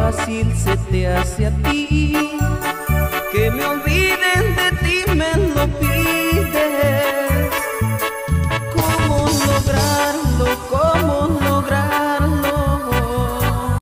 fácil se te hace a ti que me olvides